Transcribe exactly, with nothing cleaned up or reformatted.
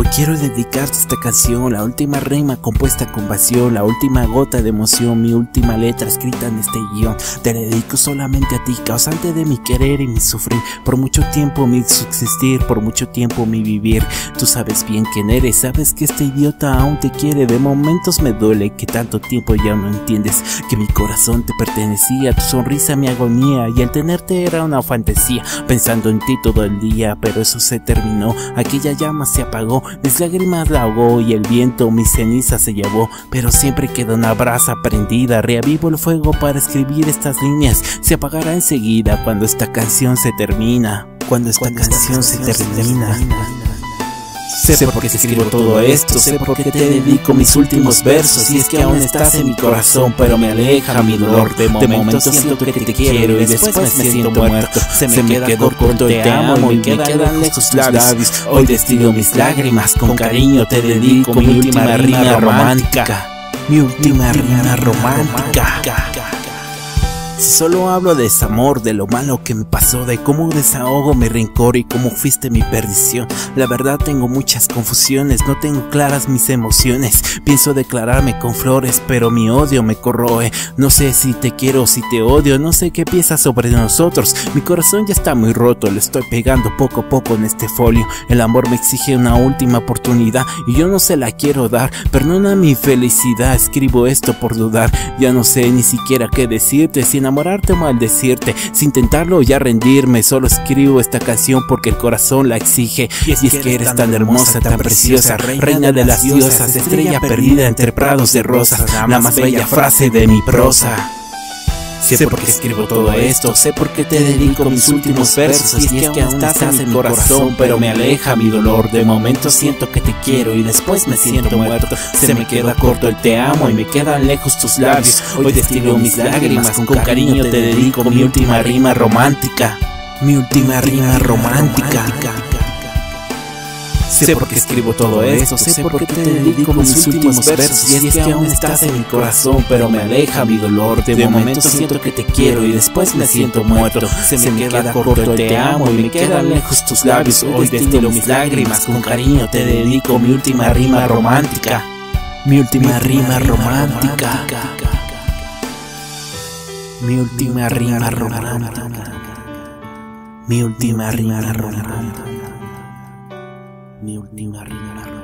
Quiero dedicarte esta canción, la última rima compuesta con pasión, la última gota de emoción, mi última letra escrita en este guión. Te la dedico solamente a ti, causante de mi querer y mi sufrir, por mucho tiempo mi subsistir, por mucho tiempo mi vivir. Tú sabes bien quién eres, sabes que este idiota aún te quiere. De momentos me duele que tanto tiempo ya no entiendes que mi corazón te pertenecía, tu sonrisa mi agonía, y el tenerte era una fantasía, pensando en ti todo el día. Pero eso se terminó, aquella llama se apagó, mis lágrimas la ahogó y el viento mis cenizas se llevó. Pero siempre queda una brasa prendida, reavivo el fuego para escribir estas líneas. Se apagará enseguida cuando esta canción se termina, cuando esta cuando canción esta se, canción termina. se termina. Sé por qué te escribo todo esto, sé por qué te dedico mis últimos versos. Y es que aún estás en mi corazón, pero me aleja mi dolor. De momento siento que te quiero y después me siento muerto. Se me quedó corto el te amo y me quedan lejos tus labios. Hoy destilo mis lágrimas, con cariño te dedico mi última rima romántica. Mi última rima romántica. Si solo hablo de desamor, de lo malo que me pasó, de cómo desahogo mi rencor y cómo fuiste mi perdición. La verdad tengo muchas confusiones, no tengo claras mis emociones. Pienso declararme con flores, pero mi odio me corroe. No sé si te quiero o si te odio, no sé qué piensas sobre nosotros. Mi corazón ya está muy roto, le estoy pegando poco a poco en este folio. El amor me exige una última oportunidad y yo no se la quiero dar. Perdona mi felicidad, escribo esto por dudar. Ya no sé ni siquiera qué decirte, sin enamorarte o maldecirte, sin intentarlo ya rendirme. Solo escribo esta canción porque el corazón la exige. Y es, y es que eres tan hermosa, tan preciosa, reina de las diosas, estrella perdida entre prados de rosas, la más bella frase de mi prosa. Sé por qué escribo todo esto, sé por qué te dedico mis últimos versos. Y es que aún estás en mi corazón, pero me aleja mi dolor. De momento siento que te quiero y después me siento muerto. Se me queda corto el te amo y me quedan lejos tus labios. Hoy destilo mis lágrimas, con cariño te dedico mi última rima romántica. Mi última rima romántica. Sé por qué escribo todo esto, sé por qué te dedico mis últimos versos. Y es que aún estás en mi corazón, pero me aleja mi dolor. De momento siento que te quiero y después me siento muerto. Se me queda corto el te amo y me quedan lejos tus labios. Hoy destilo mis lágrimas, con cariño te dedico mi última rima romántica. Mi última rima romántica. Mi última rima romántica. Mi última rima romántica. Mi última rima.